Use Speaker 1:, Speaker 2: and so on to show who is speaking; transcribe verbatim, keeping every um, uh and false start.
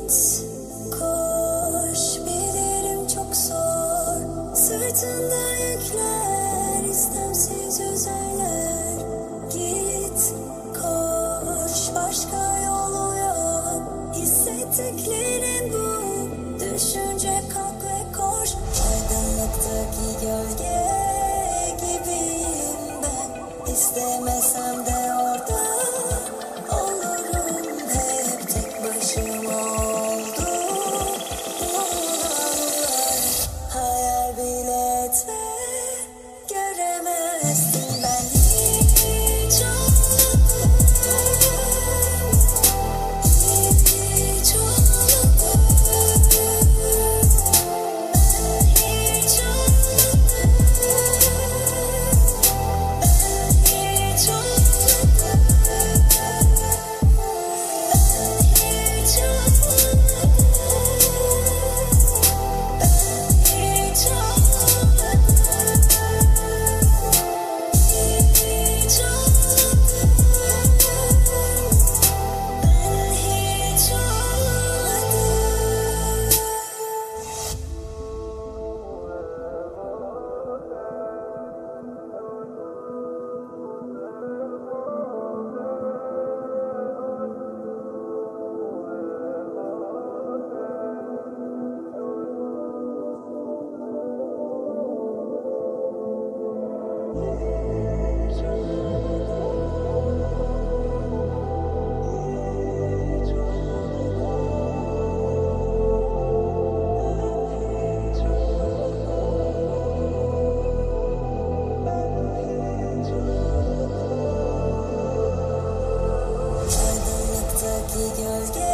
Speaker 1: koş, bilirim çok zor. Sırtında yükler, istemsiz üzerler. Git, koş, başka yolu yok. Hissettiklerin bu. Düşünce kalk ve koş. Aydınlıktaki gölge gibiyim ben. İstemesem de orada olurum. Hep tek başıma oldum. Hayal bile etme, göremezsin ben hiç olmadım. Hiç olmadım. Hiç olmadım. Hiç olmadım. Hiç Aydınlıktaki gölge